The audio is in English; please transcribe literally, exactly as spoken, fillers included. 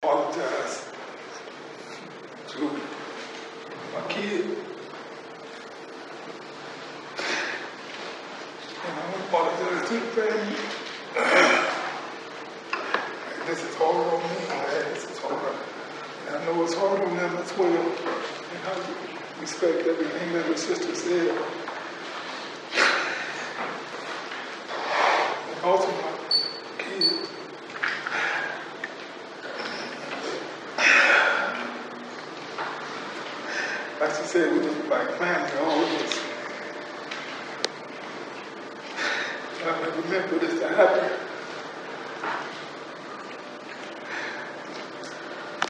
apologize to my kid. And I want to apologize to the family. This is hard on me. This is hard. And I know it's hard on them as well. And I respect everything that the sister said. And also my kids. Like she said, we just like family, all of us. I never meant for this to happen.